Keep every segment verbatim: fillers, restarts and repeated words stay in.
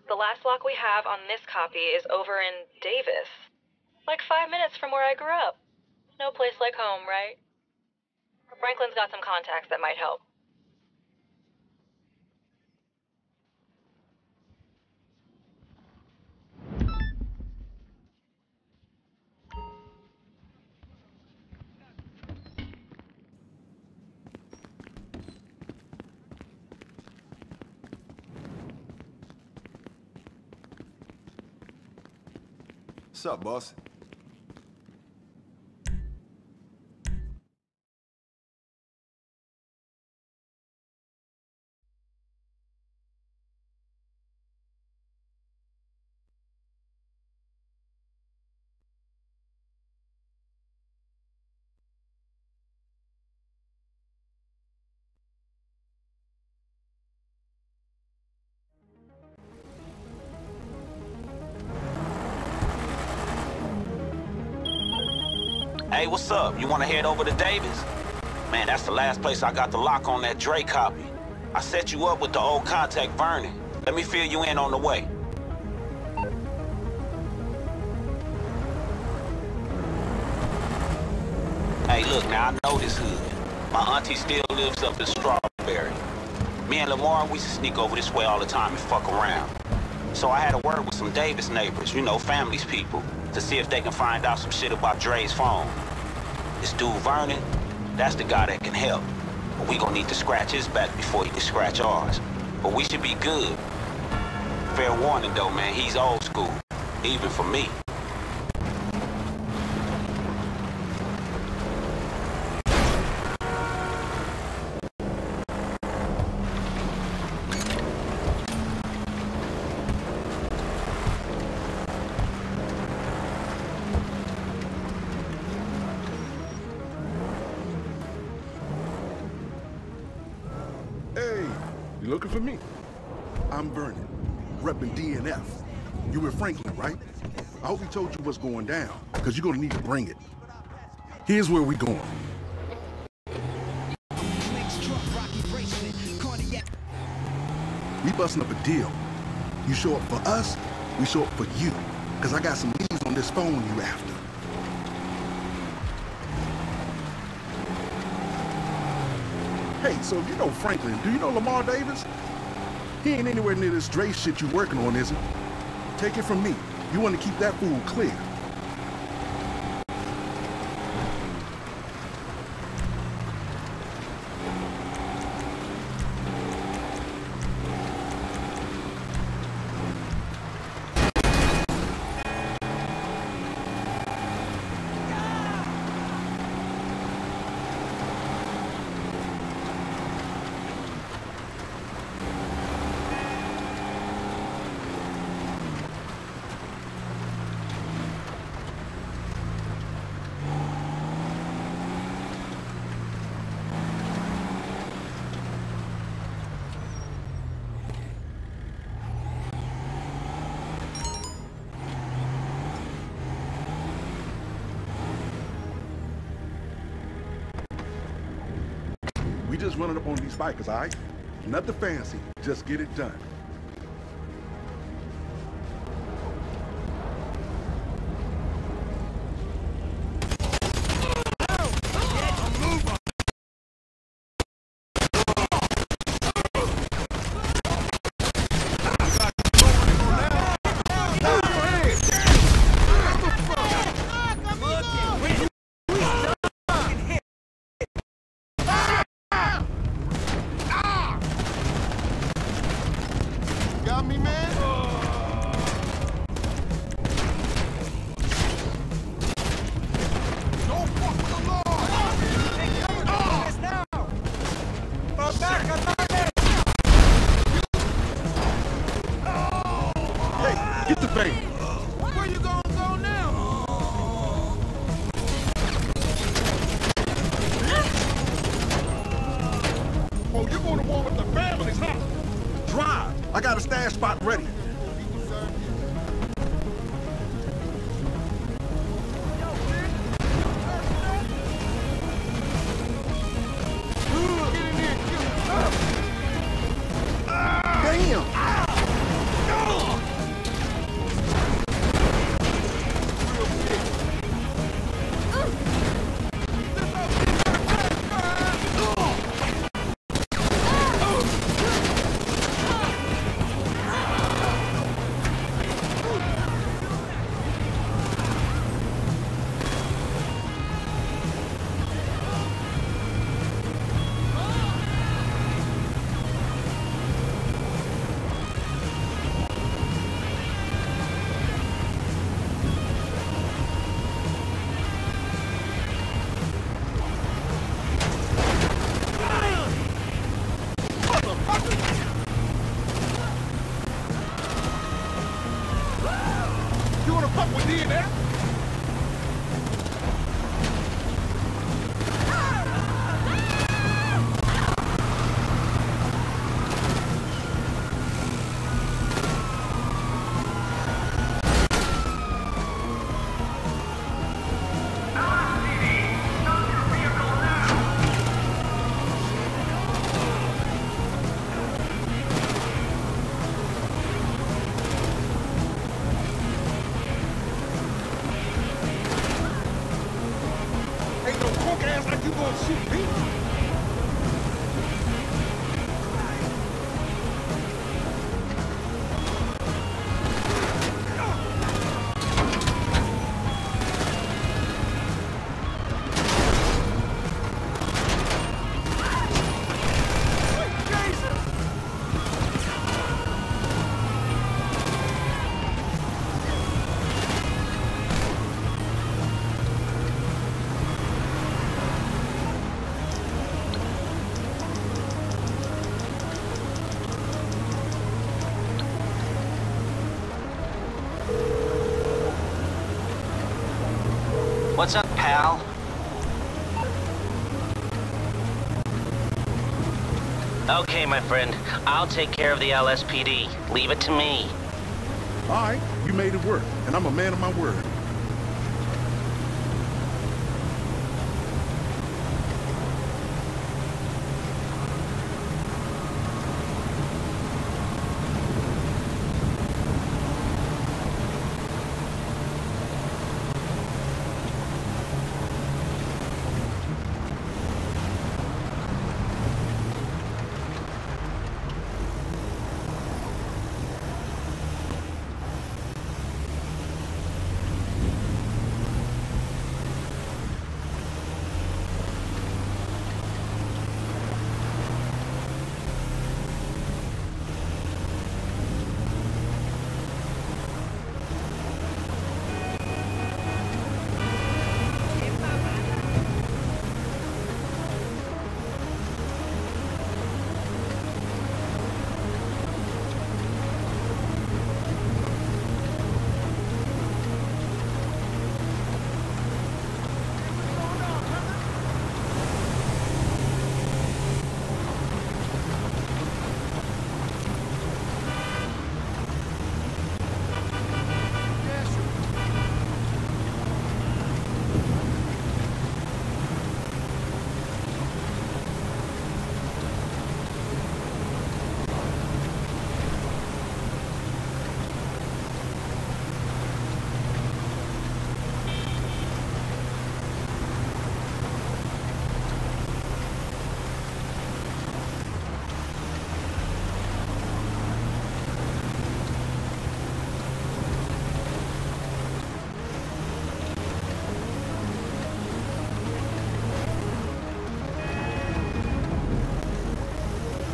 The last block we have on this copy is over in Davis. Like five minutes from where I grew up. No place like home, right? Franklin's got some contacts that might help. What's up, boss? Hey, what's up? You want to head over to Davis? Man, that's the last place I got the lock on that Dre copy. I set you up with the old contact, Vernon. Let me fill you in on the way. Hey, look, now I know this hood. My auntie still lives up in Strawberry. Me and Lamar, we used to sneak over this way all the time and fuck around. So I had a word with some Davis neighbors, you know, family's people, to see if they can find out some shit about Dre's phone. This dude Vernon, that's the guy that can help. But we gonna need to scratch his back before he can scratch ours. But we should be good. Fair warning though, man, he's old school, even for me. Looking for me? I'm Vernon, repping D N F. You with Franklin, right? I hope he told you what's going down, because you're gonna need to bring it. Here's where we going. We busting up a deal. You show up for us, we show up for you. Because I got some leads on this phone you after. Hey, so if you know Franklin, do you know Lamar Davis? He ain't anywhere near this Dre shit you working on, is he? Take it from me. You want to keep that fool clear. We just running up on these bikers, all right? Nothing fancy, just get it done. I got a stash spot ready. Damn! fuck with D N F? Ain't no punk ass like you gonna shoot me. What's up, pal? Okay, my friend. I'll take care of the L S P D. Leave it to me. All right, you made it work, and I'm a man of my word.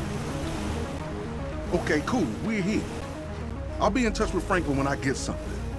Okay, cool. We're here. I'll be in touch with Franklin when I get something.